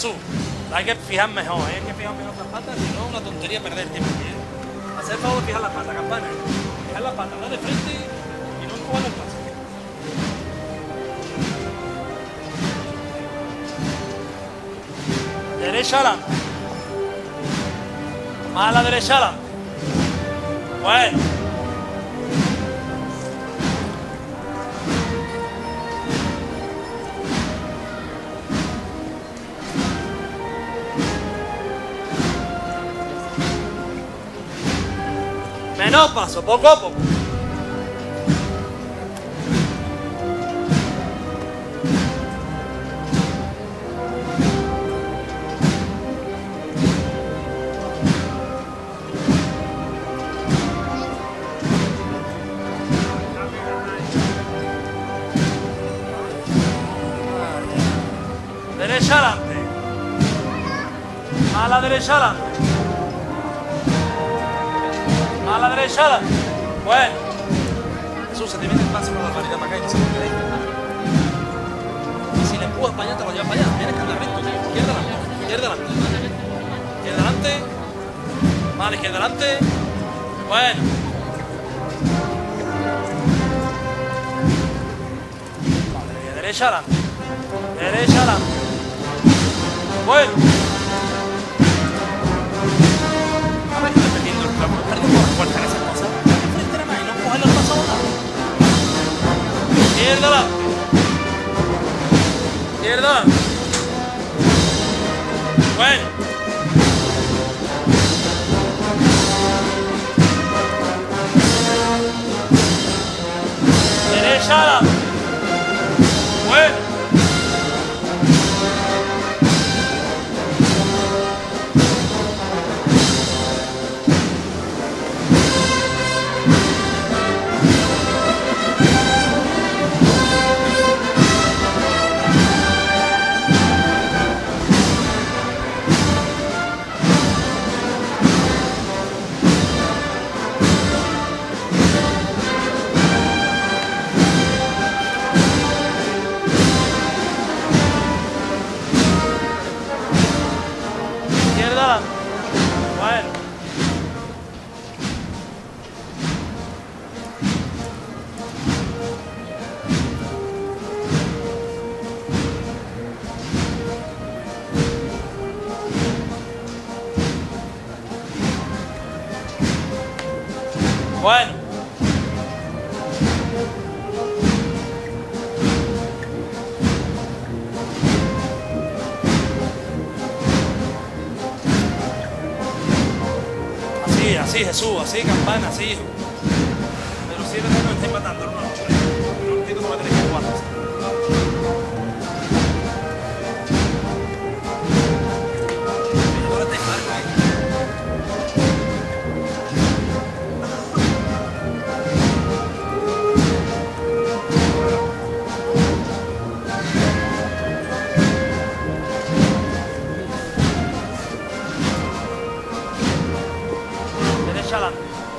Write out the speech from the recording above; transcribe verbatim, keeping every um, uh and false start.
Jesús. Hay que fijar mejor, ¿eh? Hay que fijar mejor las patas, si no, una tontería perder tiempo. ¿eh? Hacer el favor de fijar las patas, Campana. Fijar las patas, no de frente y no empujar el paso. Derecha adelante. Más a la derecha adelante. Bueno. Menos paso, poco a poco. Derecha adelante. A la derecha adelante. A la derecha adelante. Bueno. Jesús, se te viene el paso con la barbaridad para acá y no se puede creer. Y si le empujas para allá, te lo llevas para allá. Tienes que andar recto, tío. Izquierda adelante. Izquierda adelante. Izquierda adelante. Vale, izquierda adelante. Bueno. Vale, derecha adelante. Derecha adelante. Bueno. A ver, estoy perdiendo el campo. Perdiendo por fuerza en esas cosas. Frente nada más y no cogerlo al paso ahora. Izquierda adelante. Izquierda adelante. Bueno. Derecha adelante. Bueno. Bueno. Así, así, Jesús, así, Campana, así, hijo. Pero si no me está empatando, no, no, no entiendo cómo tenéis que jugar. Ahora te marco ahí. Adelante.